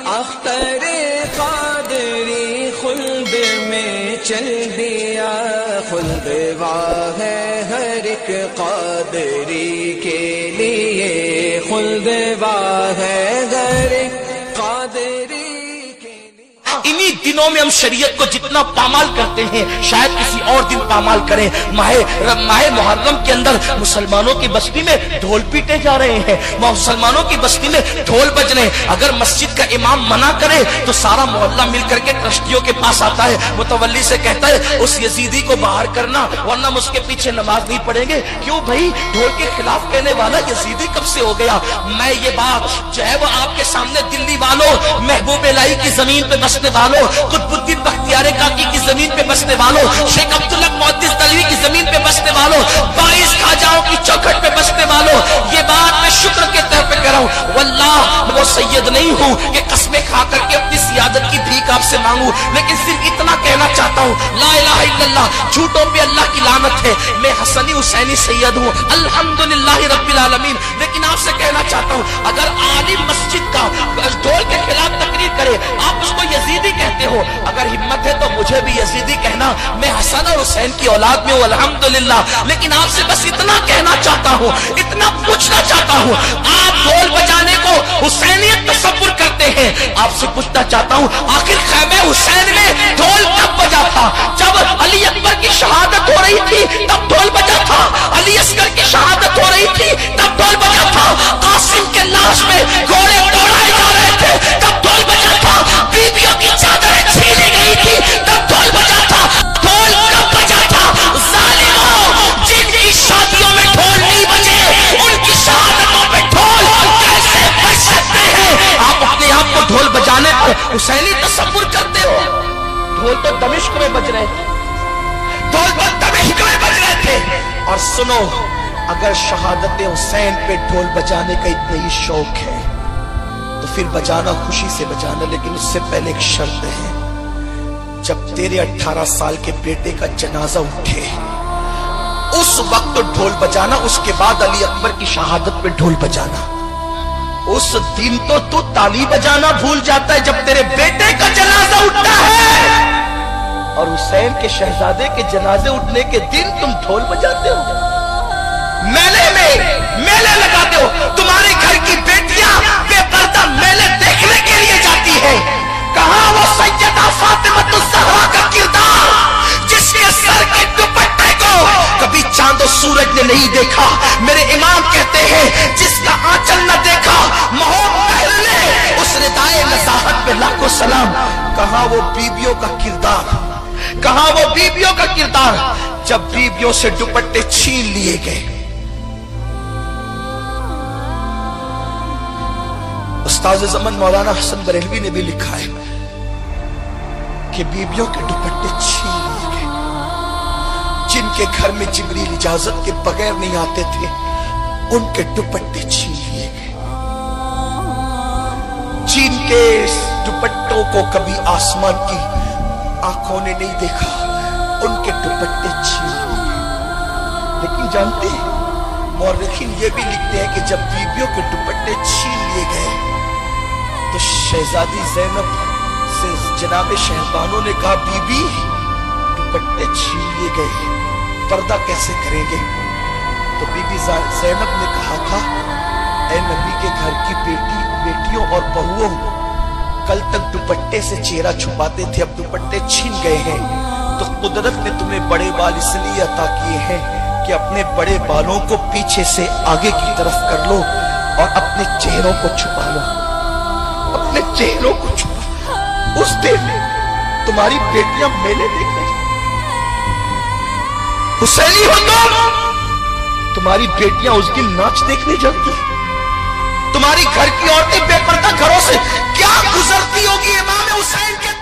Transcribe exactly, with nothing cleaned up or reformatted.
اختر قادری خلد میں چل دیا، خلد واہ ہے ہر ایک قادری کے لیے، خلد واہ ہے ہر ایک قادری۔ انہی دنوں میں ہم شریعت کو جتنا پامال کرتے ہیں شاید کسی اور دن پامال کریں۔ ماہ ماہ محرم کے اندر مسلمانوں کی بستی میں ڈھول پیٹے جا رہے ہیں، مسلمانوں کی بستی میں ڈھول بج رہے ہیں۔ اگر مسجد کا امام منع کرے تو سارا محلہ مل کر کے ٹرسٹیوں کے پاس آتا ہے، متولی سے کہتا ہے اس یزیدی کو باہر کرنا ورنہ ہم اس کے پیچھے نماز نہیں پڑھیں گے۔ کیوں بھائی؟ ڈھول کے خلاف کہنے والا یزیدی کب سے ہو گیا؟ میں یہ بات جو ہے وہ آپ کے سامنے دلی والوں، محبوب الہی کی زمین پہ بسنے والوں، قطب الدین بختیار کاکی کی زمین پہ بسنے والوں، شیخ عبداللہ محدث دہلوی کی زمین پہ بسنے والوں، بائیس خواجاؤں کی چوکھٹ پہ بسنے والوں، یہ بات میں شکر کے طور پہ کر رہا ہوں۔ واللہ وہ سید نہیں ہوں کہ قسمیں کھا کر کے اپنی سیادت کی بھیک آپ سے مانگوں، لیکن صرف اتنا کہنا چاہتا ہوں، لا الہ الا اللہ، جھوٹوں پہ اللہ کی لعنت ہے، میں حسنی حسینی سید ہوں الحمدللہ رب العالمین۔ لیکن آپ سے کہنا چاہتا ہوں اگر عالم مسجد کا ڈھول کے خلاف تقریر کرے آپ اس کو یزیدی کہتے ہو، اگر ہمت ہے تو مجھے بھی یزیدی کہنا، میں حسن اور حسین کی اولاد میں ہوں الحمدللہ۔ لیکن آپ سے بس اتنا کہنا چاہتا ہوں، اتنا پوچھنا چاہتا ہوں، آپ ڈھول بجانے کو حسینیت تصور کرتے ہیں، آپ سے پوچھنا چاہتا ہوں آخر خیمہ حسین میں ڈھول کب بجا تھا؟ جب علی اکبر کی شہادت ہو رہی تھی تب ڈھول بجا تھا، علی اصغر کی شہادت ہو رہی تھی تب ڈھول بجا تھا، قاسم کے لاش میں گھوڑے دوڑائے جا رہے تھے تب ڈھول بجا تھا، بیویوں کی چادریں چھینی گئی تھی تب ڈھول بجا تھا۔ ڈھول کب بجا تھا؟ ظالموں، جن کی شادیوں میں ڈھول نہیں بجے ان کی شہادتوں پہ ڈھول کیسے بج سکتے ہیں؟ آپ اپنے آپ کو ڈھول بجانے پر حسینی تصور کرتے ہو؟ ڈھول تو دمشق میں بج رہے تھے، ڈھول تو دمشق میں بج رہے تھے۔ اور سنو، اگر شہادت حسین پہ ڈھول بجانے کا اتنا ہی شوق ہے تو پھر بجانا خوشی سے بجانا، لیکن اس سے پہلے ایک شرط ہے، جب تیرے اٹھارہ سال کے بیٹے کا جنازہ اٹھے اس وقت ڈھول بجانا، اس کے بعد علی اکبر کی شہادت پہ ڈھول بجانا۔ اس دن تو تو تالی بجانا بھول جاتا ہے جب تیرے بیٹے کا جنازہ اٹھتا ہے، اور حسین کے شہزادے کے جنازے اٹھنے کے دن تم ڈھول بجاتے ہو، میلے میں میلے لگاتے ہو۔ تمہارے گھر کی بیٹیاں بے پردہ میلے دیکھنے کے لیے جاتی ہے، کہاں وہ سیدہ فاطمہ الزہرا کا کردار جس کے سر کے دوپٹے کو کبھی چاند و سورج نے نہیں دیکھا؟ میرے امام کہتے ہیں جس کا آنچل نہ دیکھا مہو محل نے اس ردائے نزاہت پہ لاکھوں سلام۔ کہاں وہ بیویوں کا کردار، کہاں وہ بیویوں کا کردار جب بیویوں سے دوپٹے چھین لیے گئے؟ استاذ زمن مولانا حسن بریلوی نے بھی لکھا ہے کہ بیویوں کے دوپٹے چھین لیے گئے، جن کے گھر میں جبریل اجازت کے بغیر نہیں آتے تھے ان کے دوپٹے چھین لیے گئے، جن کے دوپٹوں کو کبھی آسمان کی آنکھوں نے نہیں دیکھا ان کے دوپٹے چھین لیے گئے۔ لیکن جانتے ہیں مورخین یہ بھی لکھتے ہیں کہ جب بیویوں کے دوپٹے چھین لیے گئے تو شہزادی زینب سے جناب شہبانوں نے کہا بی بی دوپٹے چھین لیے گئے، پردہ کیسے کریں گے؟ تو بی بی زینب نے کہا تھا اے نبی کے گھر کی بیٹی بیٹیوں اور بہوؤں، کل تک دوپٹے سے چہرہ چھپاتے تھے، اب دوپٹے چھین گئے ہیں تو قدرت نے تمہیں بڑے بال اس لیے عطا کیے ہیں کہ اپنے بڑے بالوں کو پیچھے سے آگے کی طرف کر لو اور اپنے چہروں کو چھپا لو، اپنے چہروں کو چھپا۔ اس دن تمہاری بیٹیاں میلے دیکھنے حسینی ہو تم، تمہاری بیٹیاں اس دن ناچ دیکھنے جاتی، تمہاری گھر کی عورتیں بے پردہ گھروں سے کیا گزرتی ہوگی امام حسین کے